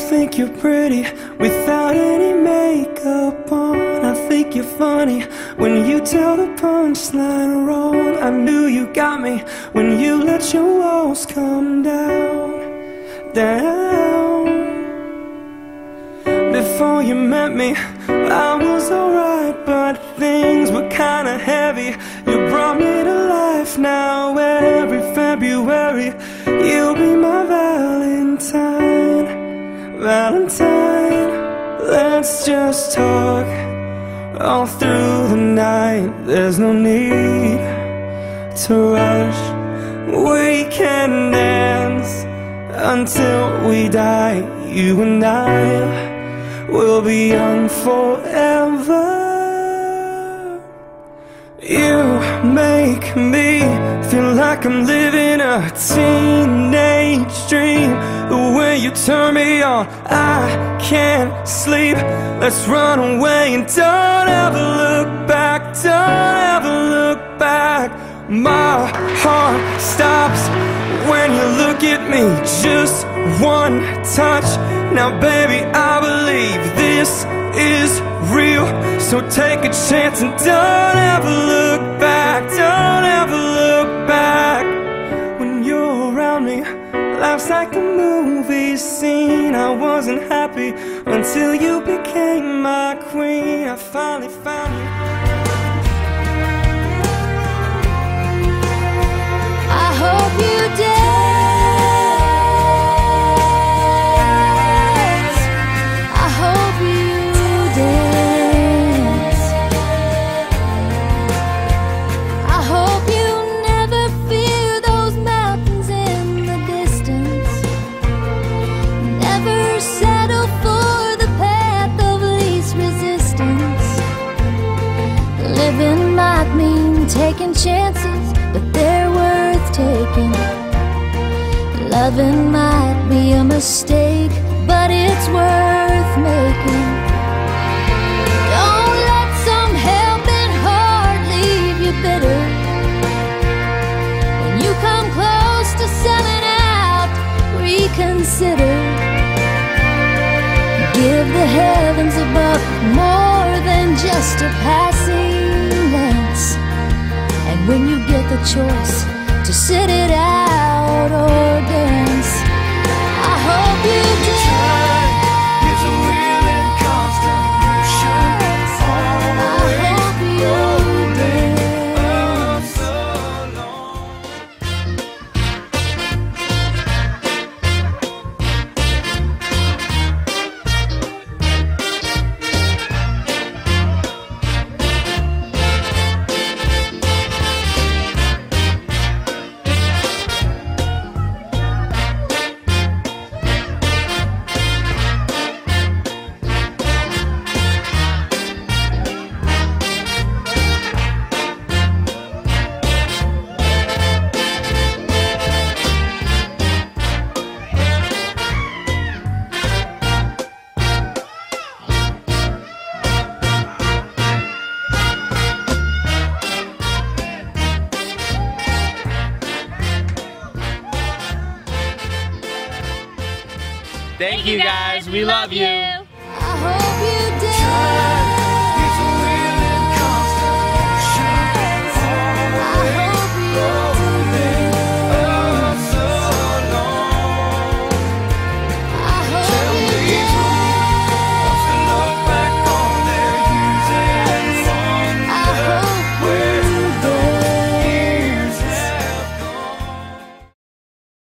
think you're pretty without any makeup on. I think you're funny when you tell the punchline wrong. I knew you got me when you let your walls come down, down. Before you met me, I was alright, but things were kinda heavy. You brought me to life now. Every February, you'll be my Valentine, Valentine. Let's just talk all through the night. There's no need to rush. We can dance until we die. You and I will be young forever. You make me feel like I'm living a teenage dream. The way you turn me on, I can't sleep. Let's run away and don't ever look back. Don't ever look back. My heart stops when you look at me. Just one touch. Now baby, I believe this is real. So take a chance and don't ever look back. Don't ever look back. When you're around me, life's like a movie scene. I wasn't happy until you became my queen. I finally found you. I hope you dance. I hope you dance. I hope you never fear those mountains in the distance. Never settle for the path of least resistance. Living might mean taking chances, but they're worth taking. Loving might be a mistake, but it's worth making. Don't let some helping heart leave you bitter. When you come close to selling out, reconsider. Give the heavens above more than just a passing glance. And when you get the choice to sit it out or dance, I hope you dance. Is a wheel in constant motion, always rolling up so long. Thank you guys, we love you. I hope you dance.